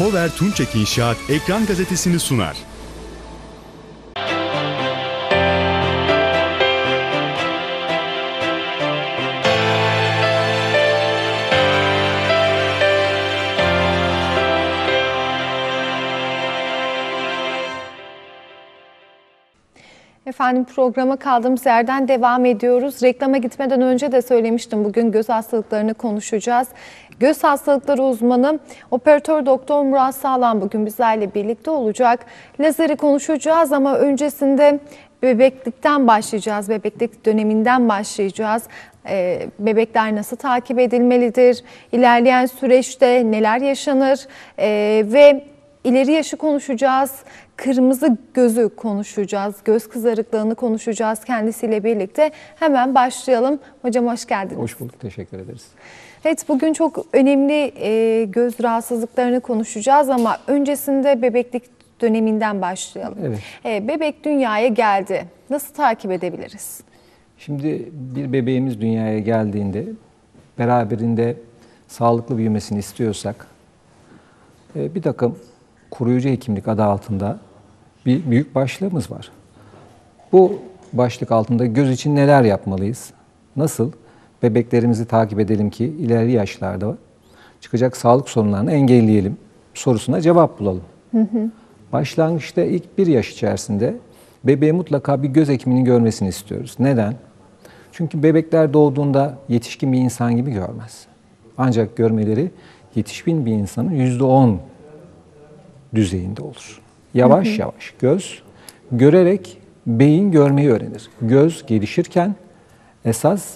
Power Tunçek İnşaat Ekran Gazetesi'ni sunar. Efendim, programa kaldığımız yerden devam ediyoruz. Reklama gitmeden önce de söylemiştim, bugün göz hastalıklarını konuşacağız. Göz hastalıkları uzmanı operatör doktor Murat Sağlam bugün bizlerle birlikte olacak. Lazeri konuşacağız ama öncesinde bebeklikten başlayacağız. Bebeklik döneminden başlayacağız. Bebekler nasıl takip edilmelidir? İlerleyen süreçte neler yaşanır? Ve ileri yaşı konuşacağız. Kırmızı gözü konuşacağız. Göz kızarıklığını konuşacağız kendisiyle birlikte. Hemen başlayalım. Hocam hoş geldiniz. Hoş bulduk. Teşekkür ederiz. Evet, bugün çok önemli göz rahatsızlıklarını konuşacağız ama öncesinde bebeklik döneminden başlayalım. Evet. Bebek dünyaya geldi. Nasıl takip edebiliriz? Şimdi bir bebeğimiz dünyaya geldiğinde beraberinde sağlıklı büyümesini istiyorsak bir takım koruyucu hekimlik adı altında bir büyük başlığımız var. Bu başlık altında göz için neler yapmalıyız? Nasıl bebeklerimizi takip edelim ki ileri yaşlarda çıkacak sağlık sorunlarını engelleyelim sorusuna cevap bulalım. Başlangıçta ilk 1 yaş içerisinde bebeğe mutlaka bir göz hekiminin görmesini istiyoruz. Neden? Çünkü bebekler doğduğunda yetişkin bir insan gibi görmez. Ancak görmeleri yetişkin bir insanın %10 düzeyinde olur. Yavaş yavaş göz görerek beyin görmeyi öğrenir. Göz gelişirken esas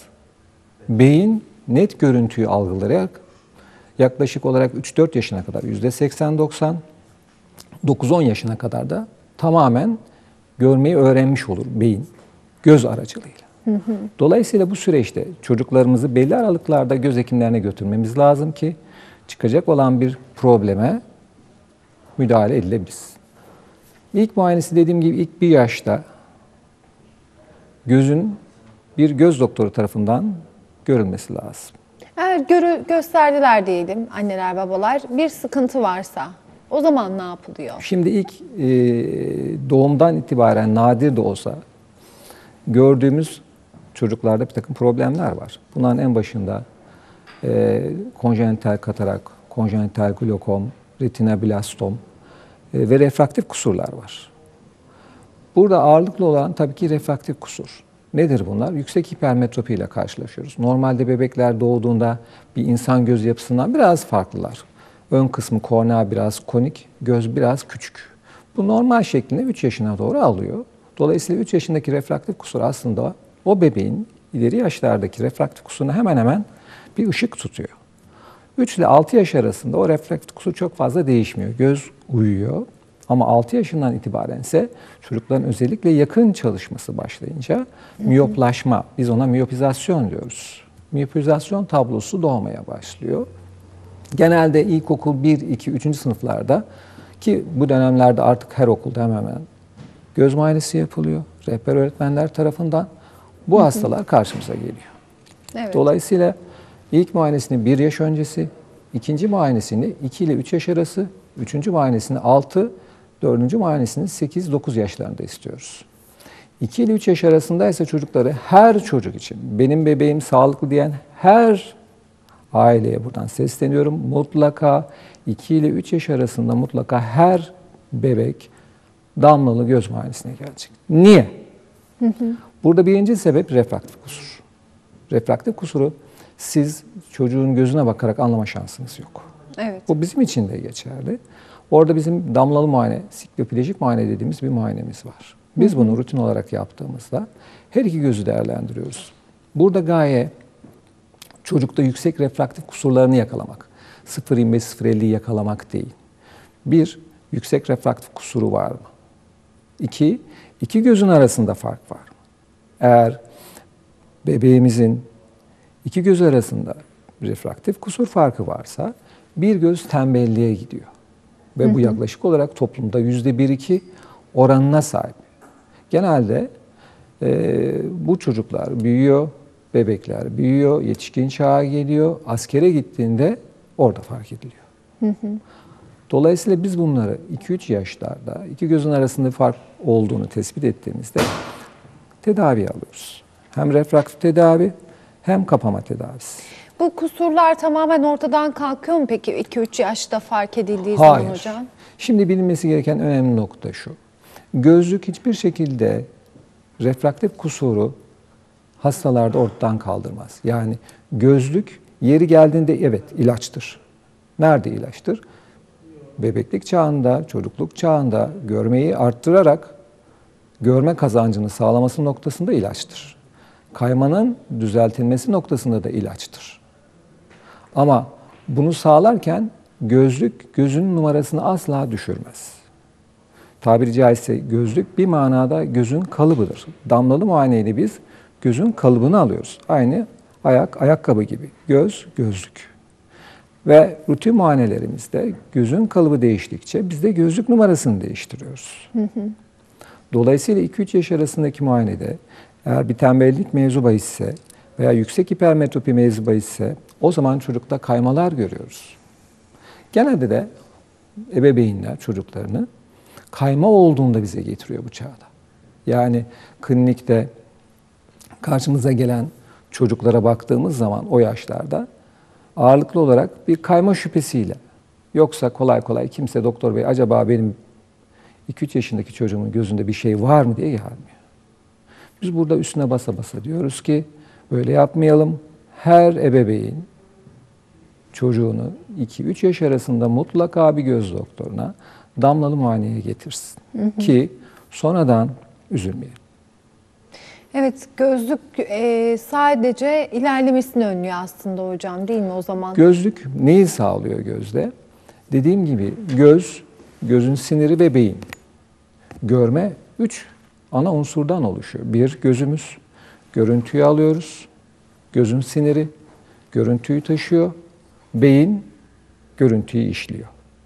beyin net görüntüyü algılayarak yaklaşık olarak 3-4 yaşına kadar %80-90, 9-10 yaşına kadar da tamamen görmeyi öğrenmiş olur beyin göz aracılığıyla. Dolayısıyla bu süreçte çocuklarımızı belli aralıklarda göz hekimlerine götürmemiz lazım ki çıkacak olan bir probleme müdahale edilebiliriz. İlk muayenesi dediğim gibi ilk 1 yaşta gözün bir göz doktoru tarafından görülmesi lazım. Eğer gösterdiler diyelim anneler babalar, bir sıkıntı varsa o zaman ne yapılıyor? Şimdi ilk doğumdan itibaren nadir de olsa gördüğümüz çocuklarda bir takım problemler var. Bunların en başında konjenital katarak, konjenital glokom, retinoblastom ve refraktif kusurlar var. Burada ağırlıklı olan tabii ki refraktif kusur. Nedir bunlar? Yüksek hipermetropi ile karşılaşıyoruz. Normalde bebekler doğduğunda bir insan göz yapısından biraz farklılar. Ön kısmı kornea biraz konik, göz biraz küçük. Bu normal şeklinde 3 yaşına doğru alıyor. Dolayısıyla 3 yaşındaki refraktif kusur aslında o bebeğin ileri yaşlardaki refraktif kusuruna hemen hemen bir ışık tutuyor. 3 ile 6 yaş arasında o refraktif kusur çok fazla değişmiyor. Göz uyuyor. Ama 6 yaşından itibaren ise çocukların özellikle yakın çalışması başlayınca miyoplaşma, biz ona miyopizasyon diyoruz. Miyopizasyon tablosu doğmaya başlıyor. Genelde ilkokul 1, 2, 3. sınıflarda ki bu dönemlerde artık her okulda hemen hemen göz muayenesi yapılıyor. Rehber öğretmenler tarafından bu hastalar karşımıza geliyor. Evet. Dolayısıyla ilk muayenesini 1 yaş öncesi, ikinci muayenesini 2 ile 3 yaş arası, üçüncü muayenesini 6, dördüncü muayenesini 8-9 yaşlarında istiyoruz. 2 ile 3 yaş arasında ise çocukları her çocuk için, benim bebeğim sağlıklı diyen her aileye buradan sesleniyorum. Mutlaka 2 ile 3 yaş arasında mutlaka her bebek damlalı göz muayenesine gelecek. Niye? Burada birinci sebep refraktif kusur. Refraktif kusuru siz çocuğun gözüne bakarak anlama şansınız yok. Evet. Bu bizim için de geçerli. Orada bizim damlalı muayene, sikloplejik muayene dediğimiz bir muayenemiz var. Biz bunu rutin olarak yaptığımızda her iki gözü değerlendiriyoruz. Burada gaye çocukta yüksek refraktif kusurlarını yakalamak. 0.25-0.50'yi yakalamak değil. 1. Yüksek refraktif kusuru var mı? 2. İki gözün arasında fark var mı? Eğer bebeğimizin iki göz arasında refraktif kusur farkı varsa bir göz tembelliğe gidiyor. Ve bu yaklaşık olarak toplumda %1-2 oranına sahip. Genelde bu çocuklar büyüyor, bebekler büyüyor, yetişkin çağa geliyor, askere gittiğinde orada fark ediliyor. Dolayısıyla biz bunları 2-3 yaşlarda iki gözün arasında fark olduğunu tespit ettiğimizde tedavi alıyoruz. Hem refraktif tedavi hem kapama tedavisi. Bu kusurlar tamamen ortadan kalkıyor mu peki 2-3 yaşta fark edildiği zaman hocam? Şimdi bilinmesi gereken önemli nokta şu. Gözlük hiçbir şekilde refraktif kusuru hastalarda ortadan kaldırmaz. Yani gözlük yeri geldiğinde evet ilaçtır. Nerede ilaçtır? Bebeklik çağında, çocukluk çağında görmeyi arttırarak görme kazancını sağlaması noktasında ilaçtır. Kaymanın düzeltilmesi noktasında da ilaçtır. Ama bunu sağlarken gözlük gözün numarasını asla düşürmez. Tabiri caizse gözlük bir manada gözün kalıbıdır. Damlalı muayeneyle biz gözün kalıbını alıyoruz. Aynı ayakkabı gibi. Göz, gözlük. Ve rutin muayenelerimizde gözün kalıbı değiştikçe biz de gözlük numarasını değiştiriyoruz. Dolayısıyla 2-3 yaş arasındaki muayenede eğer bir tembellik mevzu bahisse veya yüksek hipermetropi mevzu bahisse o zaman çocukta kaymalar görüyoruz. Genelde de ebeveynler çocuklarını kayma olduğunda bize getiriyor bu çağda. Yani klinikte karşımıza gelen çocuklara baktığımız zaman o yaşlarda ağırlıklı olarak bir kayma şüphesiyle, yoksa kolay kolay kimse doktor bey acaba benim 2-3 yaşındaki çocuğumun gözünde bir şey var mı diye gelmiyor. Biz burada üstüne basa basa diyoruz ki böyle yapmayalım. Her ebeveyn çocuğunu 2-3 yaş arasında mutlaka bir göz doktoruna damlalı muayeneye getirsin. Ki sonradan üzülmeyelim. Evet, gözlük sadece ilerlemesini önlüyor aslında hocam, değil mi o zaman? Gözlük neyi sağlıyor gözde? Dediğim gibi gözün siniri ve beyin. Görme 3 ana unsurdan oluşuyor. Bir, gözümüz. Görüntüyü alıyoruz. Gözün siniri görüntüyü taşıyor. Beyin görüntüyü işliyor.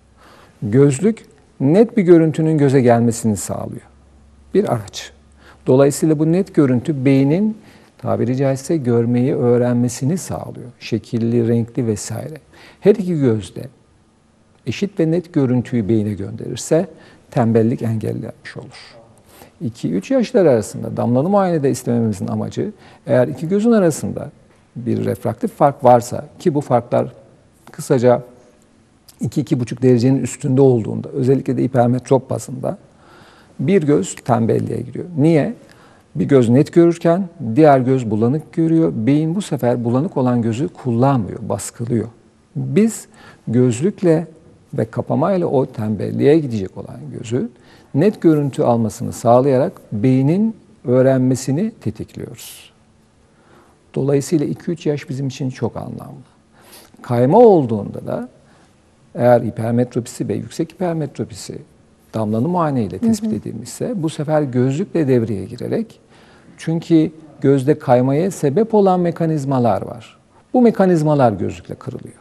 Gözlük net bir görüntünün göze gelmesini sağlıyor. Bir araç. Dolayısıyla bu net görüntü beynin tabiri caizse görmeyi öğrenmesini sağlıyor. Şekilli, renkli vesaire. Her iki gözde eşit ve net görüntüyü beyine gönderirse tembellik engellenmiş olur. 2-3 yaşlar arasında damlalı muayenede istememizin amacı eğer iki gözün arasında bir refraktif fark varsa ki bu farklar kısaca 2-2,5 derecenin üstünde olduğunda özellikle de hipermetrop bazında bir göz tembelliğe giriyor. Niye? Bir göz net görürken diğer göz bulanık görüyor. Beyin bu sefer bulanık olan gözü kullanmıyor, baskılıyor. Biz gözlükle ve kapamayla o tembelliğe gidecek olan gözü net görüntü almasını sağlayarak beynin öğrenmesini tetikliyoruz. Dolayısıyla 2-3 yaş bizim için çok anlamlı. Kayma olduğunda da eğer hipermetropisi ve yüksek hipermetropisi damlalı muayeneyle tespit edilmişse bu sefer gözlükle devreye girerek, çünkü gözde kaymaya sebep olan mekanizmalar var. Bu mekanizmalar gözlükle kırılıyor.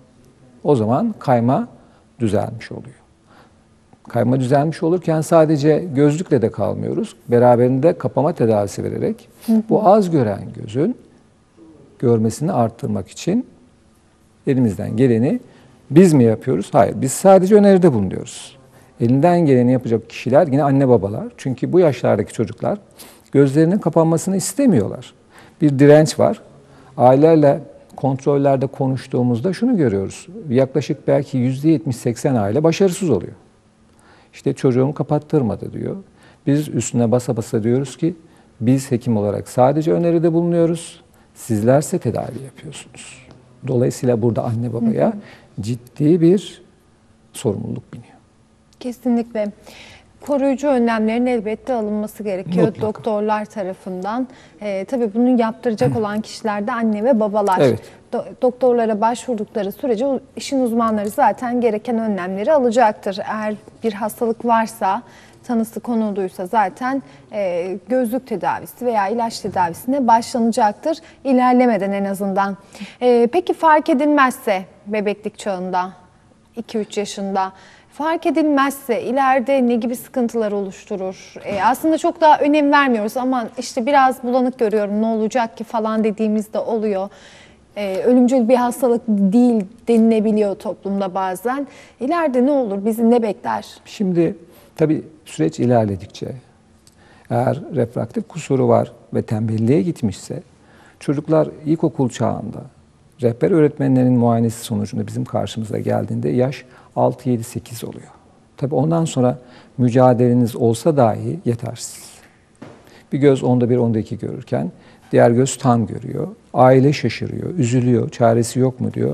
O zaman kayma düzelmiş oluyor. Kayma düzelmiş olurken sadece gözlükle de kalmıyoruz. Beraberinde kapama tedavisi vererek bu az gören gözün görmesini arttırmak için elimizden geleni biz mi yapıyoruz? Hayır, biz sadece öneride bulunuyoruz. Elinden geleni yapacak kişiler yine anne babalar. Çünkü bu yaşlardaki çocuklar gözlerinin kapanmasını istemiyorlar. Bir direnç var. Ailelerle kontrollerde konuştuğumuzda şunu görüyoruz. Yaklaşık belki %70-80 aile başarısız oluyor. İşte çocuğum kapattırmadı diyor. Biz üstüne basa basa diyoruz ki biz hekim olarak sadece öneride bulunuyoruz. Sizlerse tedavi yapıyorsunuz. Dolayısıyla burada anne babaya ciddi bir sorumluluk biniyor. Kesinlikle. Koruyucu önlemlerin elbette alınması gerekiyor Mutlaka. doktorlar tarafından. Tabii bunu yaptıracak olan kişiler de anne ve babalar. Evet. Doktorlara başvurdukları sürece işin uzmanları zaten gereken önlemleri alacaktır. Eğer bir hastalık varsa, tanısı konulduysa zaten gözlük tedavisi veya ilaç tedavisine başlanacaktır. İlerlemeden en azından. Peki fark edilmezse bebeklik çağında, 2-3 yaşında fark edilmezse ileride ne gibi sıkıntılar oluşturur? Aslında çok daha önem vermiyoruz ama işte biraz bulanık görüyorum ne olacak ki falan dediğimizde oluyor. Ölümcül bir hastalık değil denilebiliyor toplumda bazen. İleride ne olur? Bizi ne bekler? Şimdi tabii süreç ilerledikçe eğer refraktif kusuru var ve tembelliğe gitmişse çocuklar ilkokul çağında rehber öğretmenlerin muayenesi sonucunda bizim karşımıza geldiğinde yaş 6, 7, 8 oluyor. Tabii ondan sonra mücadeleniz olsa dahi yetersiz. Bir göz onda bir, onda iki görürken diğer göz tam görüyor. Aile şaşırıyor, üzülüyor, çaresi yok mu diyor.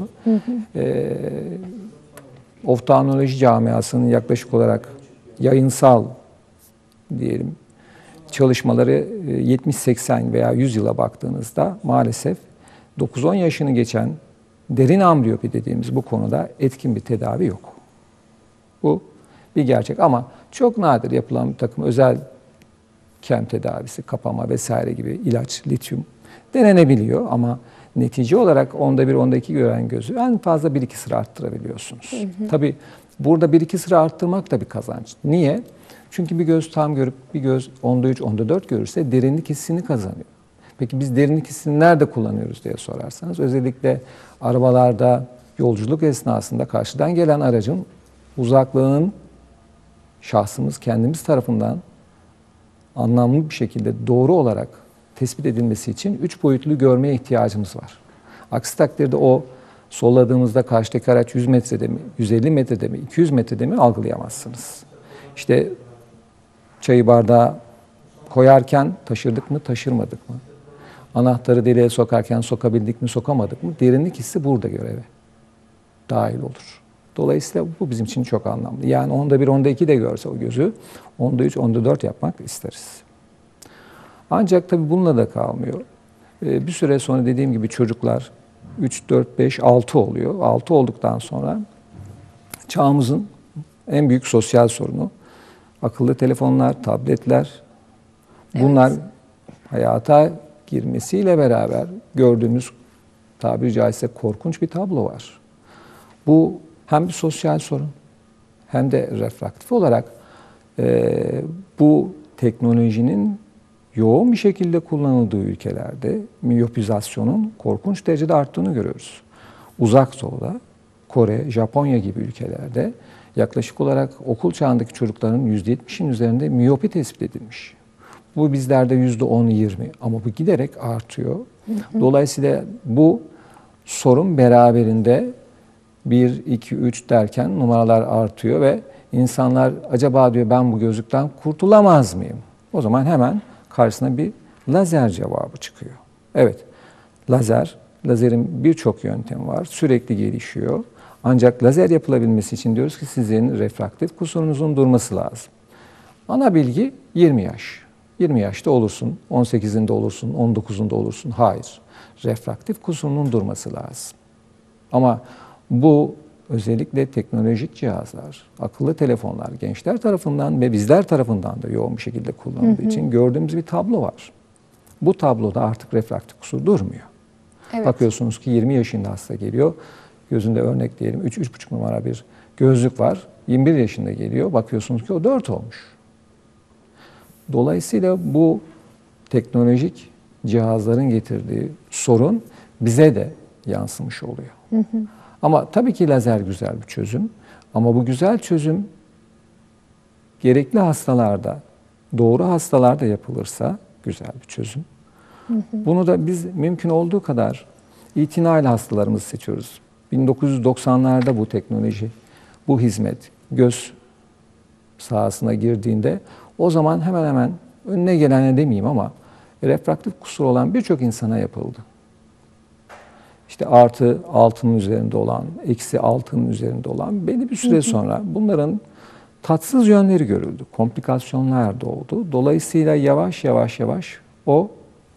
Oftalmoloji camiasının yaklaşık olarak yayınsal diyelim çalışmaları 70-80 veya 100 yıla baktığınızda maalesef 9-10 yaşını geçen derin ambliyopi dediğimiz bu konuda etkin bir tedavi yok. Bu bir gerçek ama çok nadir yapılan bir takım özel kem tedavisi, kapama vesaire gibi ilaç, lityum denenebiliyor ama netice olarak onda bir, onda iki gören gözü en fazla 1-2 sıra arttırabiliyorsunuz. Tabii burada 1-2 sıra arttırmak da bir kazanç. Niye? Çünkü bir göz tam görüp bir göz onda 3, onda 4 görürse derinlik hissini kazanıyor. Peki biz derinlik hissini nerede kullanıyoruz diye sorarsanız özellikle arabalarda yolculuk esnasında karşıdan gelen aracın uzaklığının şahsımız kendimiz tarafından anlamlı bir şekilde doğru olarak tespit edilmesi için 3 boyutlu görmeye ihtiyacımız var. Aksi takdirde o solladığımızda karşıdaki araç 100 metrede mi, 150 metrede mi, 200 metrede mi algılayamazsınız. İşte çayı bardağa koyarken taşırdık mı, taşırmadık mı? Anahtarı deliğe sokarken sokabildik mi, sokamadık mı? Derinlik hissi burada göreve dahil olur. Dolayısıyla bu bizim için çok anlamlı. Yani onda bir, onda iki de görse o gözü, onda 3, onda 4 yapmak isteriz. Ancak tabii bununla da kalmıyor. Bir süre sonra dediğim gibi çocuklar 3, 4, 5, 6 oluyor. 6 olduktan sonra çağımızın en büyük sosyal sorunu akıllı telefonlar, tabletler. Bunlar hayata girmesiyle beraber gördüğümüz tabiri caizse korkunç bir tablo var. Bu hem bir sosyal sorun hem de refraktif olarak bu teknolojinin yoğun bir şekilde kullanıldığı ülkelerde miyopizasyonun korkunç derecede arttığını görüyoruz. Uzak Doğu'da, Kore, Japonya gibi ülkelerde yaklaşık olarak okul çağındaki çocukların %70'in üzerinde miyopi tespit edilmiş. Bu bizlerde %10-20 ama bu giderek artıyor. Dolayısıyla bu sorun beraberinde 1, 2, 3 derken numaralar artıyor ve insanlar acaba diyor ben bu gözlükten kurtulamaz mıyım? O zaman hemen karşısına bir lazer cevabı çıkıyor. Evet, lazerin birçok yöntemi var, sürekli gelişiyor. Ancak lazer yapılabilmesi için diyoruz ki sizin refraktif kusurunuzun durması lazım. Ana bilgi 20 yaş. 20 yaşta olursun, 18'inde olursun, 19'unda olursun. Hayır, refraktif kusurunun durması lazım. Ama bu özellikle teknolojik cihazlar, akıllı telefonlar gençler tarafından ve bizler tarafından da yoğun bir şekilde kullanıldığı için gördüğümüz bir tablo var. Bu tabloda artık refraktif kusur durmuyor. Evet. Bakıyorsunuz ki 20 yaşında hasta geliyor. Gözünde örnek diyelim 3-3,5 numara bir gözlük var. 21 yaşında geliyor. Bakıyorsunuz ki o 4 olmuş. Dolayısıyla bu teknolojik cihazların getirdiği sorun bize de yansımış oluyor. Ama tabii ki lazer güzel bir çözüm. Ama bu güzel çözüm gerekli hastalarda, doğru hastalarda yapılırsa güzel bir çözüm. Bunu da biz mümkün olduğu kadar itinayla hastalarımızı seçiyoruz. 1990'larda bu teknoloji, bu hizmet göz sahasına girdiğinde o zaman hemen hemen önüne gelene demeyeyim ama refraktif kusur olan birçok insana yapıldı. İşte artı 6'nın üzerinde olan, eksi 6'nın üzerinde olan belli bir süre sonra bunların tatsız yönleri görüldü. Komplikasyonlar da oldu. Dolayısıyla yavaş yavaş o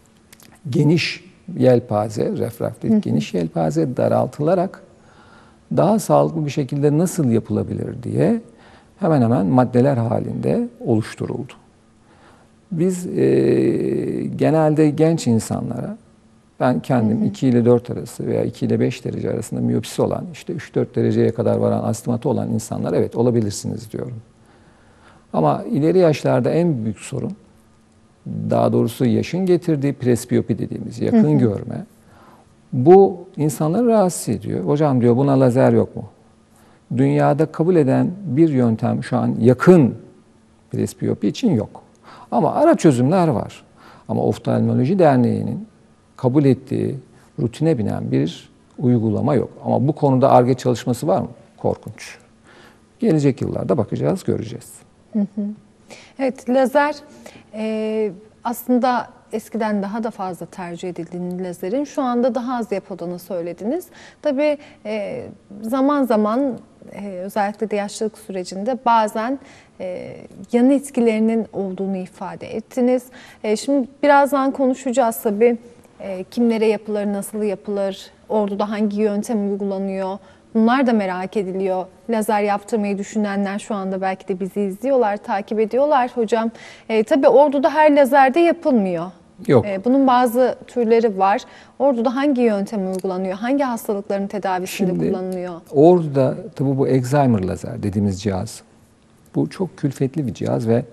geniş yelpaze, refraktif geniş yelpaze daraltılarak daha sağlıklı bir şekilde nasıl yapılabilir diye hemen hemen maddeler halinde oluşturuldu. Biz genelde genç insanlara, ben kendim 2 ile 4 arası veya 2 ile 5 derece arasında miyopisi olan, işte 3-4 dereceye kadar varan astigmatı olan insanlar evet olabilirsiniz diyorum. Ama ileri yaşlarda en büyük sorun, daha doğrusu yaşın getirdiği presbiyopi dediğimiz yakın görme, Bu insanları rahatsız ediyor. Hocam diyor, buna lazer yok mu? Dünyada kabul eden bir yöntem şu an yakın presbiyopi için yok. Ama ara çözümler var. Ama Oftalmoloji Derneği'nin kabul ettiği, rutine binen bir uygulama yok. Ama bu konuda Ar-Ge çalışması var mı? Korkunç. Gelecek yıllarda bakacağız, göreceğiz. Evet, lazer aslında eskiden daha da fazla tercih edildiğini lazerin şu anda daha az yapıldığını söylediniz. Tabii zaman zaman özellikle de yaşlılık sürecinde bazen yan etkilerinin olduğunu ifade ettiniz. Şimdi birazdan konuşacağız tabii. Kimlere yapılır, nasıl yapılır, orduda hangi yöntem uygulanıyor? Bunlar da merak ediliyor. Lazer yaptırmayı düşünenler şu anda belki de bizi izliyorlar, takip ediyorlar hocam. Tabii orduda her lazerde yapılmıyor. Yok. Bunun bazı türleri var. Orduda hangi yöntem uygulanıyor? Hangi hastalıkların tedavisinde kullanılıyor? Orduda tabii bu Excimer lazer dediğimiz cihaz. Bu çok külfetli bir cihaz ve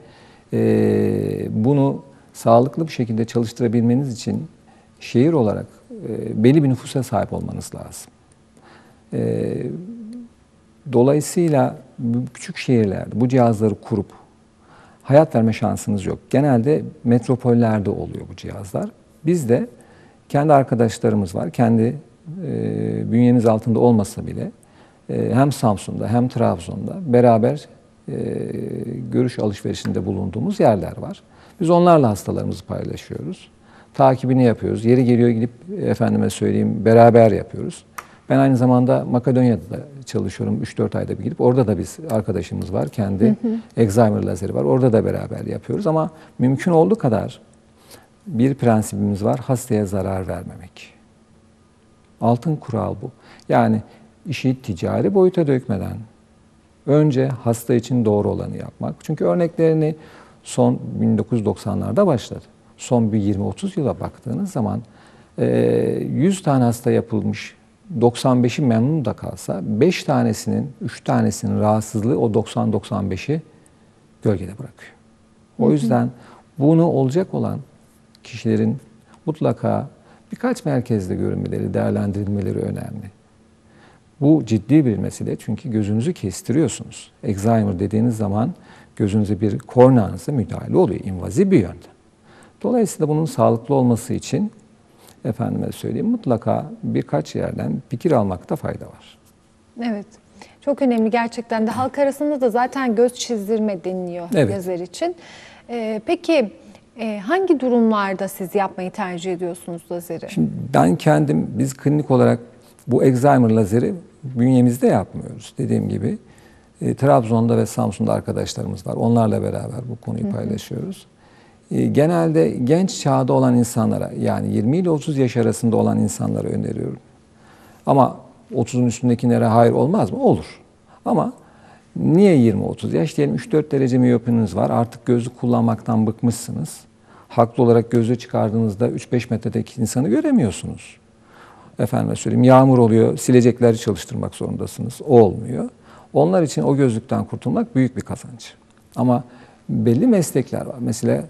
bunu sağlıklı bir şekilde çalıştırabilmeniz için şehir olarak belli bir nüfusa sahip olmanız lazım. Dolayısıyla küçük şehirlerde bu cihazları kurup hayat verme şansınız yok. Genelde metropollerde oluyor bu cihazlar. Bizde kendi arkadaşlarımız var. Kendi bünyemiz altında olmasa bile hem Samsun'da hem Trabzon'da beraber görüş alışverişinde bulunduğumuz yerler var. Biz onlarla hastalarımızı paylaşıyoruz. Takibini yapıyoruz. Yeri geliyor gidip efendime söyleyeyim beraber yapıyoruz. Ben aynı zamanda Makedonya'da da çalışıyorum. 3-4 ayda bir gidip orada da biz arkadaşımız var. Kendi Excimer lazeri var. Orada da beraber yapıyoruz ama mümkün olduğu kadar bir prensibimiz var. Hastaya zarar vermemek. Altın kural bu. Yani işi ticari boyuta dökmeden önce hasta için doğru olanı yapmak. Çünkü örneklerini son 1990'larda başladı. Son bir 20-30 yıla baktığınız zaman 100 tane hasta yapılmış, 95'i memnun da kalsa 5 tanesinin, 3 tanesinin rahatsızlığı o 90-95'i gölgede bırakıyor. O yüzden bunu olacak olan kişilerin mutlaka birkaç merkezde görünmeleri, değerlendirilmeleri önemli. Bu ciddi bir mesele çünkü gözünüzü kestiriyorsunuz. Excimer dediğiniz zaman gözünüze bir korneanıza müdahale oluyor. İnvaziv bir yöntem. Dolayısıyla bunun sağlıklı olması için efendime söyleyeyim mutlaka birkaç yerden fikir almakta fayda var. Evet. Çok önemli gerçekten de. Halk arasında da zaten göz çizdirme deniliyor lazer için. Peki hangi durumlarda siz yapmayı tercih ediyorsunuz lazeri? Şimdi ben kendim, biz klinik olarak bu Excimer lazeri bünyemizde yapmıyoruz. Dediğim gibi Trabzon'da ve Samsun'da arkadaşlarımız var. Onlarla beraber bu konuyu paylaşıyoruz. Genelde genç çağda olan insanlara yani 20 ile 30 yaş arasında olan insanlara öneriyorum. Ama 30'un üstündekilere hayır olmaz mı? Olur. Ama niye 20-30 yaş? Diyelim 3-4 derece miyopiniz var. Artık gözlük kullanmaktan bıkmışsınız. Haklı olarak gözlüğü çıkardığınızda 3-5 metredeki insanı göremiyorsunuz. Efendime söyleyeyim yağmur oluyor, silecekleri çalıştırmak zorundasınız. O olmuyor. Onlar için o gözlükten kurtulmak büyük bir kazanç. Ama belli meslekler var. Mesela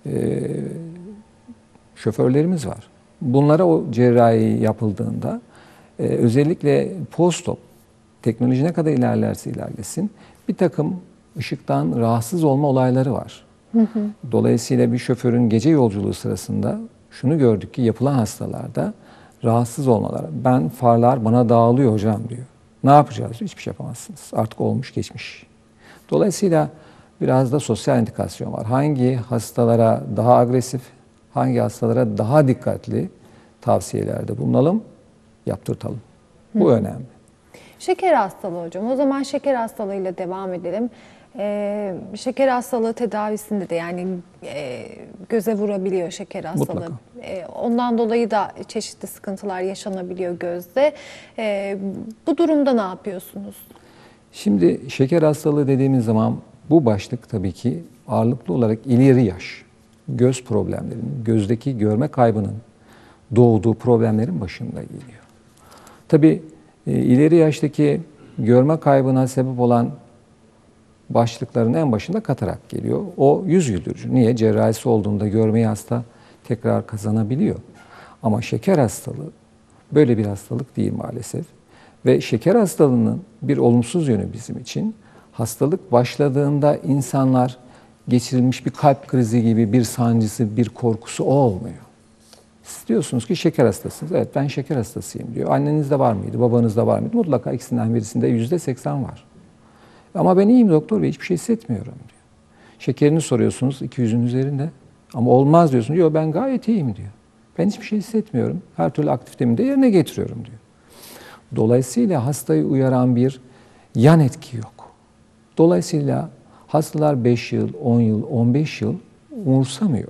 şoförlerimiz var. Bunlara o cerrahi yapıldığında özellikle post-op teknoloji ne kadar ilerlerse ilerlesin bir takım ışıktan rahatsız olma olayları var. Dolayısıyla bir şoförün gece yolculuğu sırasında şunu gördük ki yapılan hastalarda rahatsız olmalar. Ben farlar bana dağılıyor hocam diyor. Ne yapacağız? Hiçbir şey yapamazsınız. Artık olmuş geçmiş. Dolayısıyla biraz da sosyal indikasyon var. Hangi hastalara daha agresif, hangi hastalara daha dikkatli tavsiyelerde bulunalım, yaptırtalım. Bu önemli. Şeker hastalığı hocam. O zaman şeker hastalığıyla devam edelim. Şeker hastalığı tedavisinde de yani göze vurabiliyor şeker hastalığı. Ondan dolayı da çeşitli sıkıntılar yaşanabiliyor gözde. Bu durumda ne yapıyorsunuz? Şimdi şeker hastalığı dediğimiz zaman bu başlık tabii ki ağırlıklı olarak ileri yaş, göz problemlerinin, gözdeki görme kaybının doğduğu problemlerin başında geliyor. Tabii ileri yaştaki görme kaybına sebep olan başlıkların en başında katarak geliyor. O yüz güldürücü. Niye? Cerrahisi olduğunda görmeyi hasta tekrar kazanabiliyor. Ama şeker hastalığı böyle bir hastalık değil maalesef. Ve şeker hastalığının bir olumsuz yönü bizim için, hastalık başladığında insanlar geçirilmiş bir kalp krizi gibi bir sancısı, bir korkusu olmuyor. Siz diyorsunuz ki şeker hastasınız. Evet, ben şeker hastasıyım diyor. Annenizde var mıydı, babanızda var mıydı? Mutlaka ikisinden birisinde %80 var. Ama ben iyiyim doktor bey, hiçbir şey hissetmiyorum diyor. Şekerini soruyorsunuz, 200'ün üzerinde. Ama olmaz diyorsunuz. Yok, ben gayet iyiyim diyor. Ben hiçbir şey hissetmiyorum. Her türlü aktivitemi de yerine getiriyorum diyor. Dolayısıyla hastayı uyaran bir yan etki yok. Dolayısıyla hastalar 5 yıl, 10 yıl, 15 yıl umursamıyor.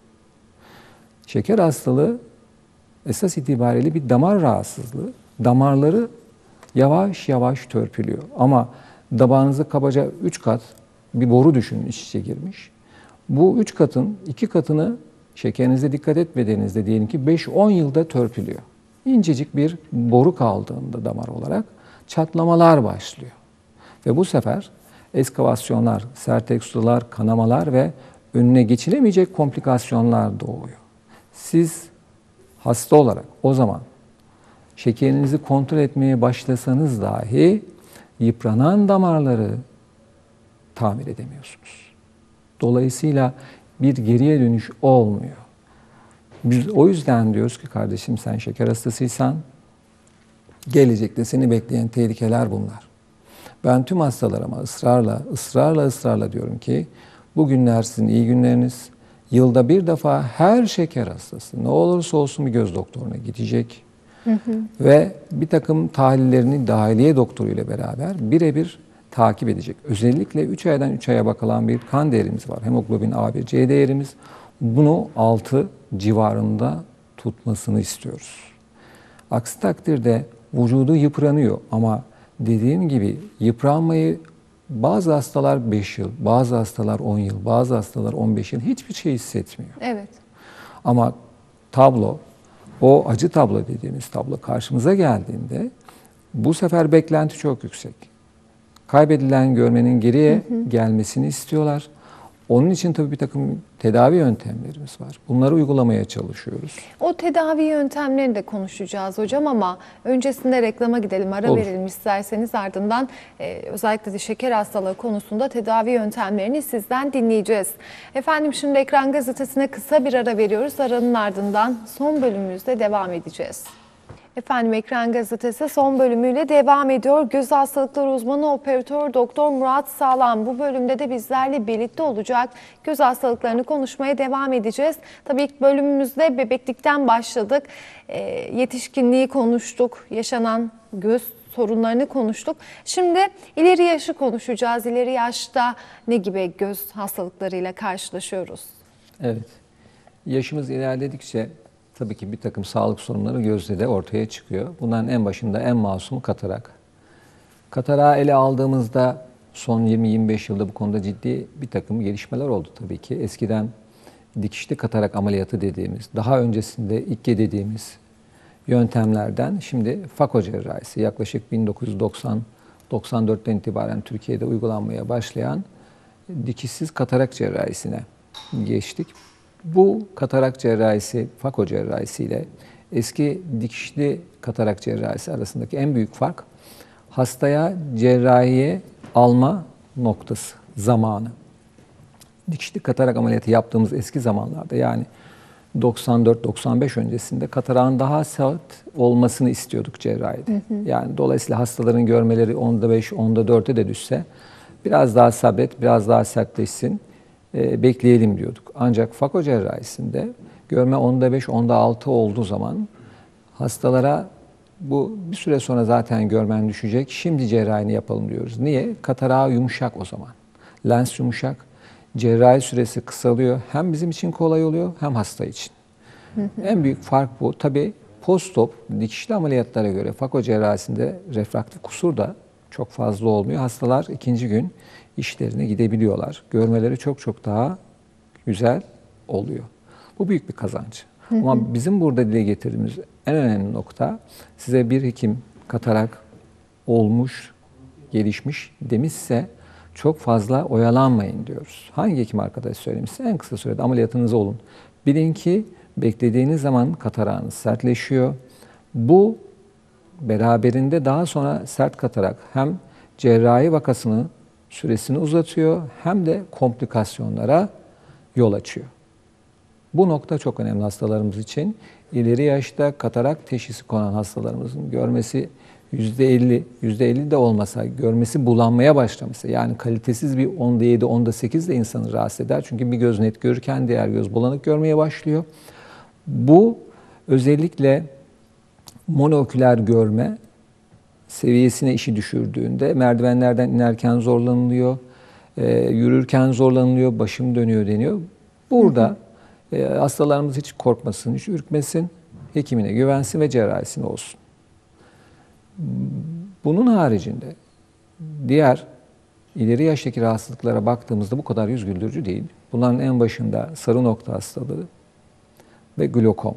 Şeker hastalığı esas itibariyle bir damar rahatsızlığı. Damarları yavaş yavaş törpülüyor. Ama damağınızda kabaca 3 kat bir boru düşünün, iç içe girmiş. Bu 3 katın 2 katını şekerinize dikkat etmediğinizde diyelim ki 5-10 yılda törpülüyor. İncecik bir boru kaldığında damar olarak çatlamalar başlıyor. Ve bu sefer eskavasyonlar, sert eksudalar, kanamalar ve önüne geçilemeyecek komplikasyonlar doğuyor. Siz hasta olarak o zaman şekerinizi kontrol etmeye başlasanız dahi yıpranan damarları tamir edemiyorsunuz. Dolayısıyla bir geriye dönüş olmuyor. Biz o yüzden diyoruz ki kardeşim, sen şeker hastasıysan gelecekte seni bekleyen tehlikeler bunlar. Ben tüm hastalarıma ısrarla diyorum ki bugünler sizin iyi günleriniz. Yılda bir defa her şeker hastası ne olursa olsun bir göz doktoruna gidecek. Ve bir takım tahlillerini dahiliye doktoruyla beraber birebir takip edecek. Özellikle 3 aydan 3 aya bakılan bir kan değerimiz var. Hemoglobin A1C değerimiz. Bunu 6 civarında tutmasını istiyoruz. Aksi takdirde vücudu yıpranıyor ama dediğim gibi yıpranmayı bazı hastalar 5 yıl, bazı hastalar 10 yıl, bazı hastalar 15 yıl hiçbir şey hissetmiyor. Evet. Ama tablo, o acı tablo dediğimiz tablo karşımıza geldiğinde bu sefer beklenti çok yüksek. Kaybedilen görmenin geriye gelmesini istiyorlar. Onun için tabii bir takım tedavi yöntemlerimiz var. Bunları uygulamaya çalışıyoruz. O tedavi yöntemlerini de konuşacağız hocam ama öncesinde reklama gidelim, ara Olur. verelim isterseniz, ardından özellikle de şeker hastalığı konusunda tedavi yöntemlerini sizden dinleyeceğiz. Efendim, şimdi Ekran Gazetesi'ne kısa bir ara veriyoruz. Aranın ardından son bölümümüzde devam edeceğiz. Efendim, Ekran Gazetesi son bölümüyle devam ediyor. Göz hastalıkları uzmanı operatör Doktor Murat Sağlam bu bölümde de bizlerle birlikte olacak. Göz hastalıklarını konuşmaya devam edeceğiz. Tabii ilk bölümümüzde bebeklikten başladık. Yetişkinliği konuştuk, yaşanan göz sorunlarını konuştuk. Şimdi ileri yaşı konuşacağız. İleri yaşta ne gibi göz hastalıklarıyla karşılaşıyoruz? Evet. Yaşımız ilerledikçe tabii ki bir takım sağlık sorunları gözde de ortaya çıkıyor. Bunların en başında en masumu katarak. Katarağı ele aldığımızda son 20-25 yılda bu konuda ciddi bir takım gelişmeler oldu tabii ki. Eskiden dikişli katarak ameliyatı dediğimiz, daha öncesinde İKGE dediğimiz yöntemlerden şimdi fako cerrahisi, yaklaşık 1990-94'ten itibaren Türkiye'de uygulanmaya başlayan dikişsiz katarak cerrahisine geçtik. Bu katarak cerrahisi, fako cerrahisi ile eski dikişli katarak cerrahisi arasındaki en büyük fark hastaya cerrahiye alma noktası, zamanı. Dikişli katarak ameliyatı yaptığımız eski zamanlarda, yani 94-95 öncesinde katarağın daha sert olmasını istiyorduk cerrahide. Yani dolayısıyla hastaların görmeleri 10'da 5, 10'da 4'e de düşse biraz daha sabret, biraz daha sertleşsin, bekleyelim diyorduk. Ancak fako cerrahisinde görme 10'da 5, 10'da 6 olduğu zaman hastalara bu bir süre sonra zaten görmen düşecek, şimdi cerrahini yapalım diyoruz. Niye? Katarağı yumuşak o zaman. Lens yumuşak, cerrahi süresi kısalıyor. Hem bizim için kolay oluyor hem hasta için. En büyük fark bu. Tabii post-op dikişli ameliyatlara göre fako cerrahisinde refraktif kusur da çok fazla olmuyor. Hastalar ikinci gün işlerine gidebiliyorlar. Görmeleri çok çok daha güzel oluyor. Bu büyük bir kazanç. Ama bizim burada dile getirdiğimiz en önemli nokta, size bir hekim katarak olmuş, gelişmiş demişse çok fazla oyalanmayın diyoruz. Hangi hekim arkadaş söylemişse en kısa sürede ameliyatınız olun. Bilin ki beklediğiniz zaman katarağınız sertleşiyor. Bu beraberinde daha sonra sert katarak hem cerrahi vakasını süresini uzatıyor hem de komplikasyonlara yol açıyor. Bu nokta çok önemli hastalarımız için. İleri yaşta katarak teşhisi konan hastalarımızın görmesi %50 de olmasa görmesi bulanmaya başlaması, yani kalitesiz bir 10'da 7, 10'da 8 de insanı rahatsız eder. Çünkü bir göz net görürken diğer göz bulanık görmeye başlıyor. Bu özellikle monoküler görme seviyesine işi düşürdüğünde merdivenlerden inerken zorlanılıyor, yürürken zorlanılıyor, başım dönüyor deniyor. Burada hastalarımız hiç korkmasın, hiç ürkmesin, hekimine güvensin ve cerrahisine olsun. Bunun haricinde diğer ileri yaştaki rahatsızlıklara baktığımızda bu kadar yüz güldürücü değil. Bunların en başında sarı nokta hastalığı ve glokom.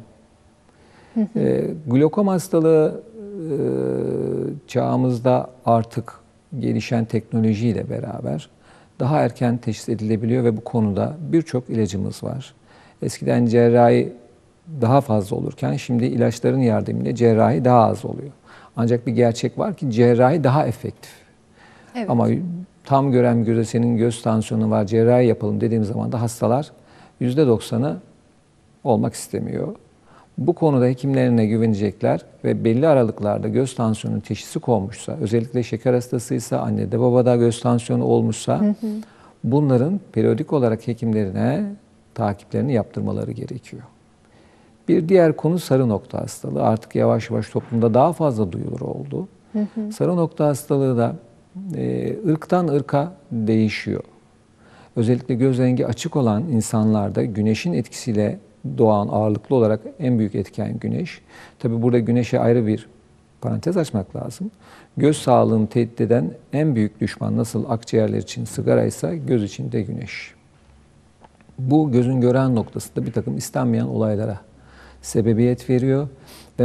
Glokom hastalığı çağımızda artık gelişen teknolojiyle beraber daha erken teşhis edilebiliyor ve bu konuda birçok ilacımız var. Eskiden cerrahi daha fazla olurken şimdi ilaçların yardımıyla cerrahi daha az oluyor. Ancak bir gerçek var ki cerrahi daha efektif. Evet. Ama tam gören bir göze senin göz tansiyonu var, cerrahi yapalım dediğim zaman da hastalar %90'ı olmak istemiyor. Bu konuda hekimlerine güvenecekler ve belli aralıklarda göz tansiyonu teşhisi konmuşsa, özellikle şeker hastasıysa, annede babada göz tansiyonu olmuşsa, bunların periyodik olarak hekimlerine takiplerini yaptırmaları gerekiyor. Bir diğer konu sarı nokta hastalığı. Artık yavaş yavaş toplumda daha fazla duyulur oldu. Sarı nokta hastalığı da ırktan ırka değişiyor. Özellikle göz rengi açık olan insanlarda güneşin etkisiyle doğan ağırlıklı olarak en büyük etken güneş. Tabi burada güneşe ayrı bir parantez açmak lazım. Göz sağlığını tehdit eden en büyük düşman nasıl akciğerler için sigara ise göz için de güneş. Bu gözün gören noktasında bir takım istenmeyen olaylara sebebiyet veriyor ve